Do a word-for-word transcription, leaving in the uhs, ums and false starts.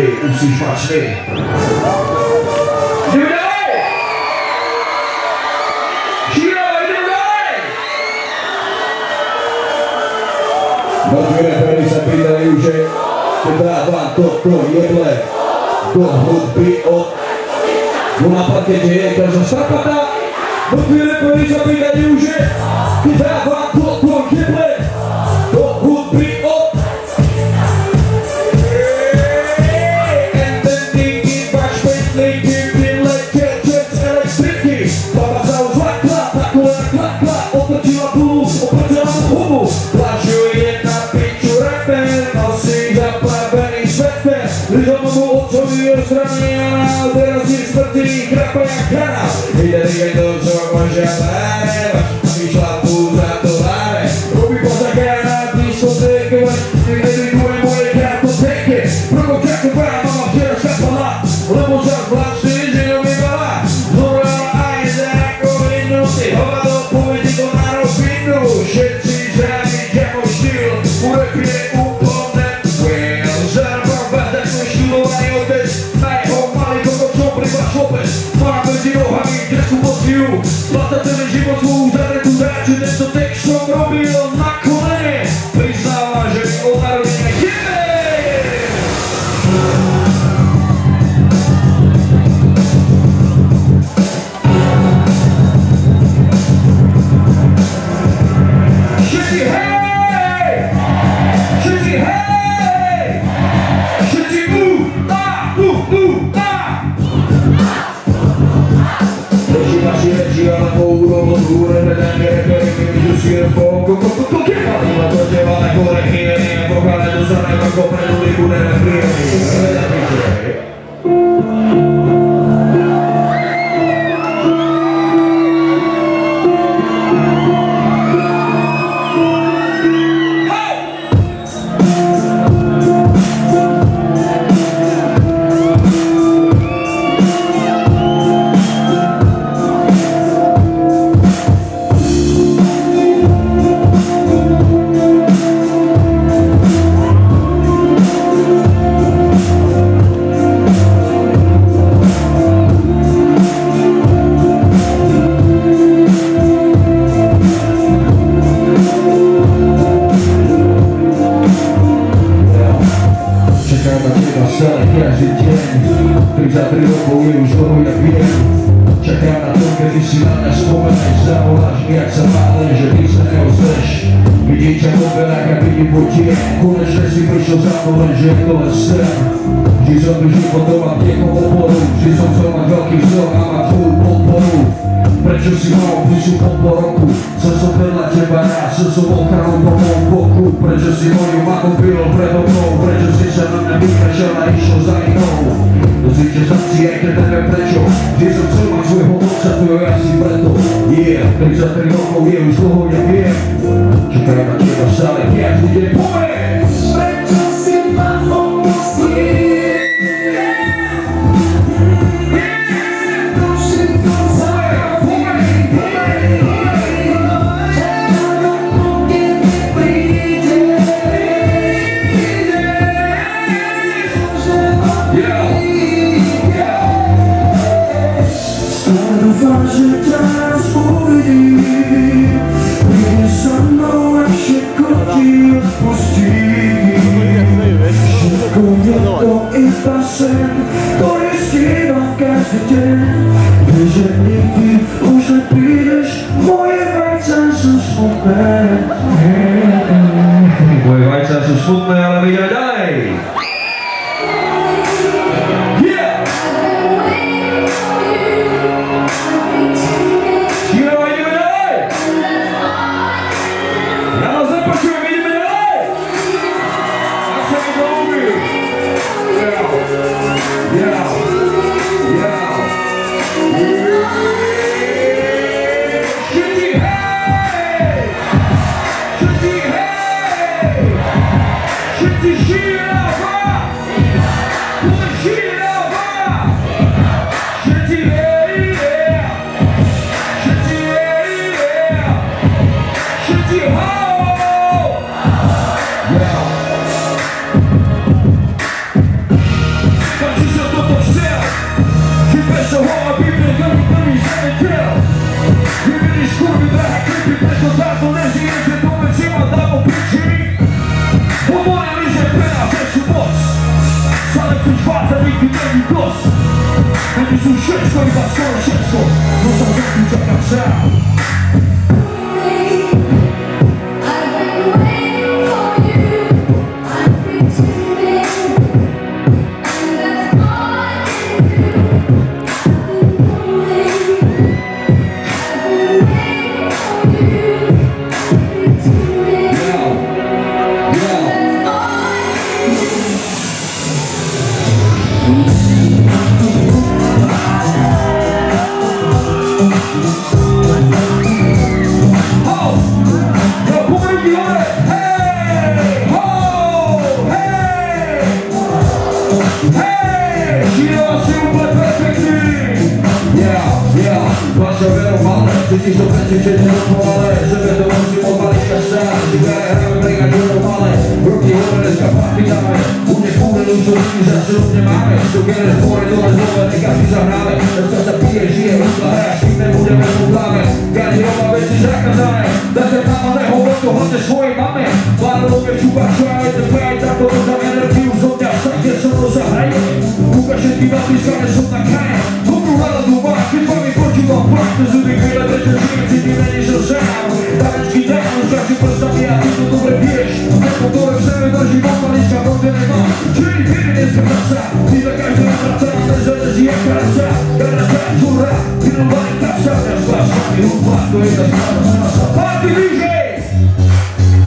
uslyš máš ty. Jdeme dále! Šíro, jdeme dále! No chvíle, tady se přidají, že dávám toto jedle do hudby od no na parkete je každá strapata. No chvíle, tady se přidají, že dávám toto jedle do hudby od teraz je smrtný krapa jak hrana. Ide říkaj to, čo môže vláre, vaš vyšlapú za to vláre. Robí pozakára, diskotéke, vaš edikuje moje kartotéke. Prvo čaku pár mama včera škapala, lebo čas vláčný žido mi bala. Znorala aj za ako minúty, hovado povedí to na rovinu. Všetci žáni, ďakov štýl, urepie úplne well. Žarba váda, ko študovaný otec, máme ti nohami, dresku pociu, zlata celý život svou zaretu dáči, tento text som robil na kolene, priznáva, že mi od narodenia jebe! Všetci hej! Všetci hej! Všetci u, a, u, u, a! Si leggi alla paura, paura, vedendo che per il mio si è poco, poco, che fa? La tua te va a cuore che viene, vocale, tu sarai ma copre, non devi pure la prima. Za tri rokov je už toho jak viem. Čakám na to, kedy si na mňa spomeneš. Zavoláš mi, jak sa mále, že ty sa neozveš. Vidím ťa po belách a vidím po tie. Konečne si prišiel za to len, že je to len sen. Vždy som tu životom a tiekom oporu. Vždy som chcel mať veľký vzor a mať tvoju podporu. Prečo si mal bližšiu po pol roku? Chcel som vedľa teba rád, chcel som ochranu po mojom boku. Prečo si moju mamu byl predo mnou? Prečo si sa na mňa vykašel a išiel za inou? Dozvíte sa si aj keď neviem prečo. Vždy som chcel mať svojho otca, to je asi preto. Yeah, tridsaťtri rokov je už dlho, ja viem. Čakaj na teba stále, každý deň poviem. Prečo si ma opustil? Ktorý snívam každý deň. Vieš, že nikdy už neprídeš, moje vajca sú smutné. Moje vajca sú smutné, ale my ideme ďalej. práce nikdy není dost. Není tu všecko, iba skoro všecko. No sa zatím čakám sám. Cítíš to peci, že tě dopovale, sebe to musím od malička sám. Říká, hráme brigad normálne, ruky hore, dneska party dáme. U mě půjde lůčo, lidí zase různě máme. Stokere spory, tohle zlové, nekazí zahráme. Dneska se pije, žije, růzla hra, s tím nebudeme pobláme. Gani doma věci zakazané, tak se náma nehovor to hlavně svoje máme. Plánově čupa, try the fight, tak to za energiu zhodňa, sakně se mnou zahraje. Ukaž všetky napiska, nesou na kraje. Dobru náladu má, keď vám počúvam fakt, to zuby chvíle, prečo žijem, cítim, není so sám. Tanečky dám, už si prstami a ty to dobre vieš. Tempo, ktoré v sebe drží, malička, protože nemá. Čili vyri dneska prasa, ty za každého vrata, nezadrží jak karaca. Karaca, čura, ty nová kasa, ja s vás vami hudba, to je ta správna.